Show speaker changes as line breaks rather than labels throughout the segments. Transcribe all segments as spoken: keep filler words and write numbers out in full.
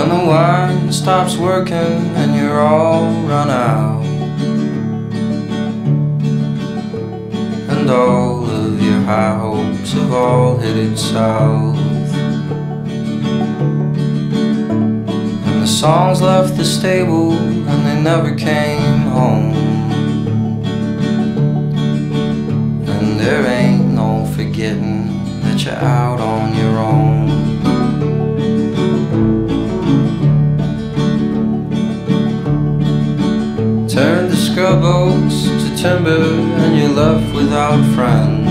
When the wine stops working and you're all run out, and all of your high hopes have all headed south, and the songs left the stable and they never came home, and there ain't no forgetting that you're out on your own. Turn the scrub oaks to timber and you're left without friends,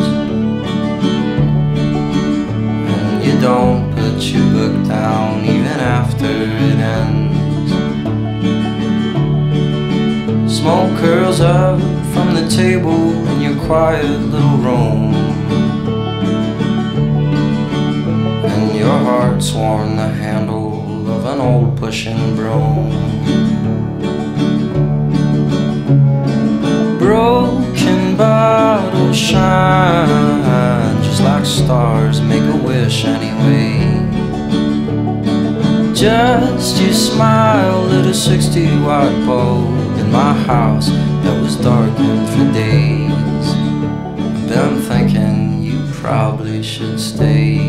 and you don't put your book down even after it ends. Smoke curls up from the table in your quiet little room, and your heart's worn the handle of an old pushing broom. Broken bottles shine just like stars, make a wish anyway. Just you smile lit a sixty watt bulb in my house that was darkened for days. Been thinking you probably should stay.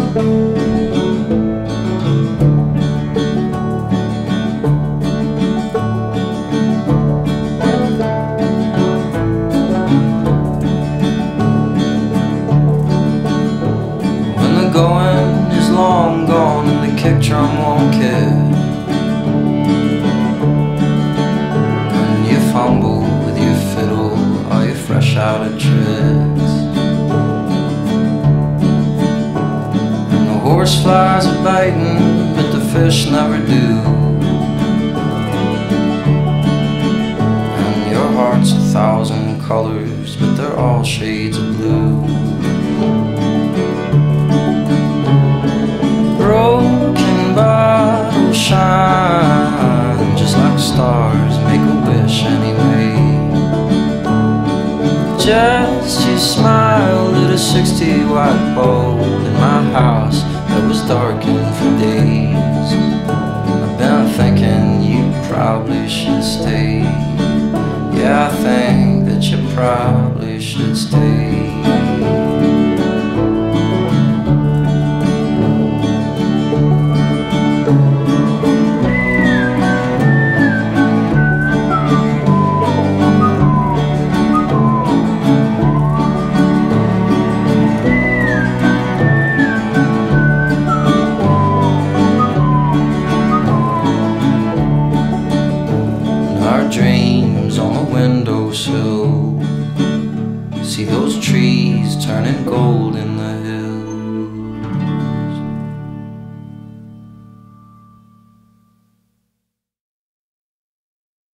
Going is long gone and the kick drum won't care, and you fumble with your fiddle or you're fresh out of tricks, and the horse flies are biting but the fish never do, and your heart's a thousand colors but they're all shades of blue. Broken bottles shine just like stars, make a wish anyway. Just you smile lit a sixty watt bulb in my house that was darkened for days. I've been thinking you probably should stay. Yeah, I think that you probably should stay. Dreams on the windowsill